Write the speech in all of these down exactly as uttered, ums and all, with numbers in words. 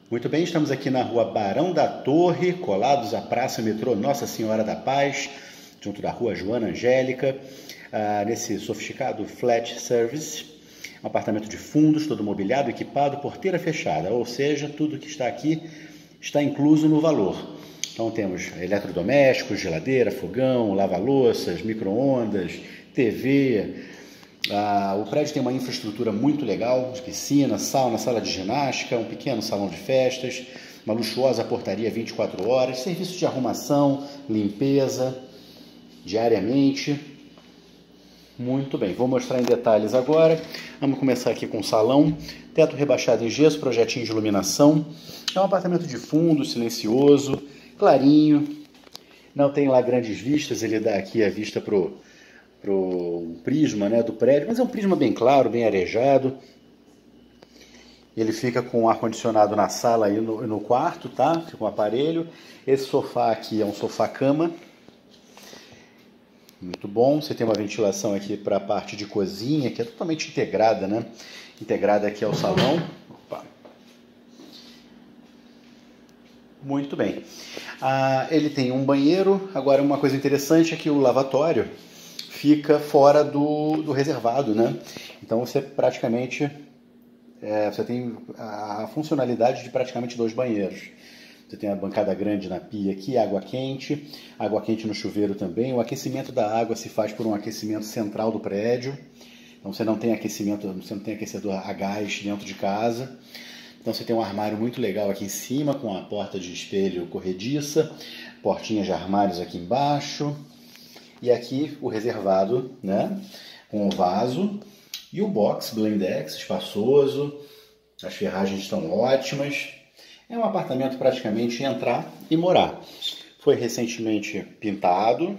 Muito bem, estamos aqui na rua Barão da Torre, colados à Praça Metrô Nossa Senhora da Paz, junto da rua Joana Angélica, ah, nesse sofisticado flat service, um apartamento de fundos, todo mobiliado, equipado, porteira fechada, ou seja, tudo que está aqui está incluso no valor. Então temos eletrodomésticos, geladeira, fogão, lava-louças, micro-ondas, T V. Ah, o prédio tem uma infraestrutura muito legal, de piscina, sauna, sala de ginástica, um pequeno salão de festas, uma luxuosa portaria vinte e quatro horas, serviço de arrumação, limpeza, diariamente. Muito bem, vou mostrar em detalhes agora. Vamos começar aqui com o salão, teto rebaixado em gesso, projetinho de iluminação. É um apartamento de fundo, silencioso, clarinho, não tem lá grandes vistas, ele dá aqui a vista pro pro prisma, né, do prédio, mas é um prisma bem claro, bem arejado. Ele fica com ar-condicionado na sala e no, no quarto, tá? Fica um aparelho. Esse sofá aqui é um sofá-cama. Muito bom. Você tem uma ventilação aqui para a parte de cozinha, que é totalmente integrada, né? Integrada aqui ao salão. Opa. Muito bem. Ah, ele tem um banheiro. Agora, uma coisa interessante é que o lavatório fica fora do, do reservado, né? Então você praticamente é, você tem a funcionalidade de praticamente dois banheiros. Você tem a bancada grande na pia aqui, água quente, água quente no chuveiro também. O aquecimento da água se faz por um aquecimento central do prédio. Então você não tem aquecimento, você não tem aquecedor a gás dentro de casa. Então você tem um armário muito legal aqui em cima, com a porta de espelho corrediça, portinhas de armários aqui embaixo. E aqui o reservado, né, com o vaso e o box blindex espaçoso. As ferragens estão ótimas. É um apartamento praticamente entrar e morar. Foi recentemente pintado.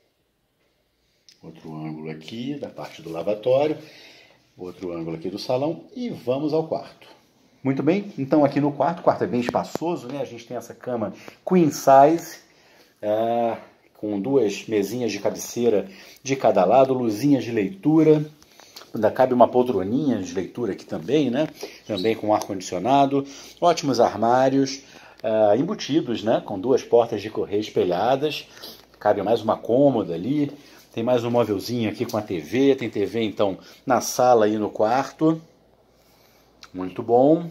Outro ângulo aqui da parte do lavatório. Outro ângulo aqui do salão. E vamos ao quarto. Muito bem, então aqui no quarto, o quarto é bem espaçoso, né? A gente tem essa cama queen size. É... com duas mesinhas de cabeceira de cada lado, luzinhas de leitura, ainda cabe uma poltroninha de leitura aqui também, né? Também com ar-condicionado, ótimos armários, uh, embutidos, né? Com duas portas de correr espelhadas, cabe mais uma cômoda ali, tem mais um móvelzinho aqui com a T V, tem T V então na sala e no quarto, muito bom.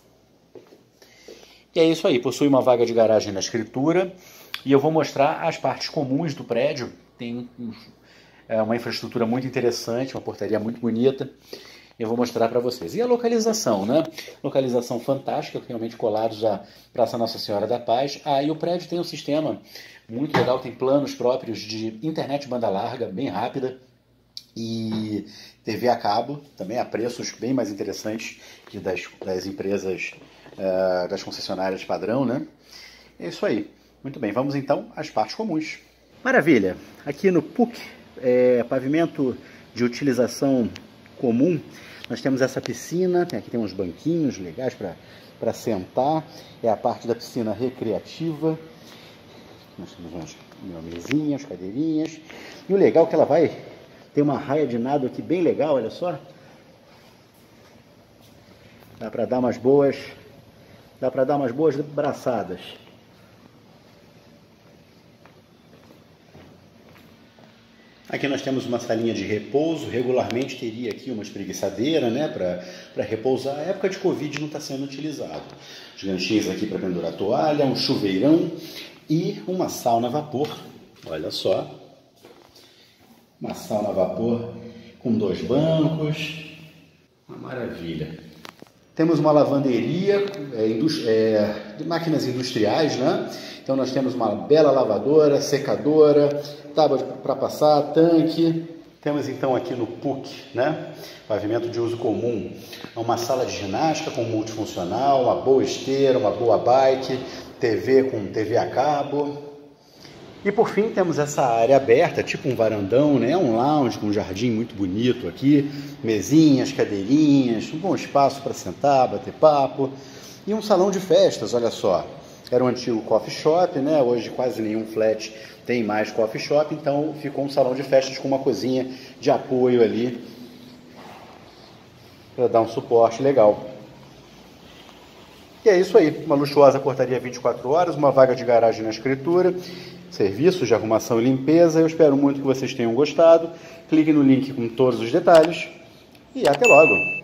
E é isso aí, possui uma vaga de garagem na escritura. E eu vou mostrar as partes comuns do prédio. Tem é, uma infraestrutura muito interessante, uma portaria muito bonita. Eu vou mostrar para vocês. E a localização, né? Localização fantástica, realmente colados à Praça Nossa Senhora da Paz. Ah, e o prédio tem um sistema muito legal, tem planos próprios de internet banda larga, bem rápida. E T V a cabo, também a preços bem mais interessantes que das, das empresas, uh, das concessionárias padrão, né? É isso aí. Muito bem, vamos então às partes comuns. Maravilha! Aqui no P U C, é, pavimento de utilização comum, nós temos essa piscina, tem, aqui tem uns banquinhos legais para sentar, é a parte da piscina recreativa. Nós temos umas, umas mesinhas, cadeirinhas, e o legal é que ela vai ter uma raia de nado aqui bem legal, olha só. Dá para dar umas boas, dá para dar umas boas braçadas. Aqui nós temos uma salinha de repouso, regularmente teria aqui uma espreguiçadeira, né, para repousar. A época de Covid não está sendo utilizado. Os ganchinhos aqui para pendurar toalha, um chuveirão e uma sauna a vapor. Olha só, uma sauna a vapor com dois bancos, uma maravilha. Temos uma lavanderia é, é, de máquinas industriais, né? Então nós temos uma bela lavadora, secadora, tábua para passar, tanque. Temos então aqui no P U C, né? Pavimento de uso comum, uma sala de ginástica com multifuncional, uma boa esteira, uma boa bike, T V com T V a cabo. E por fim temos essa área aberta, tipo um varandão, né? Um lounge com um jardim muito bonito aqui, mesinhas, cadeirinhas, um bom espaço para sentar, bater papo. E um salão de festas, olha só. Era um antigo coffee shop, né? Hoje quase nenhum flat tem mais coffee shop, então ficou um salão de festas com uma cozinha de apoio ali para dar um suporte legal. E é isso aí, uma luxuosa portaria vinte e quatro horas, uma vaga de garagem na escritura, serviços de arrumação e limpeza. Eu espero muito que vocês tenham gostado. Clique no link com todos os detalhes e até logo!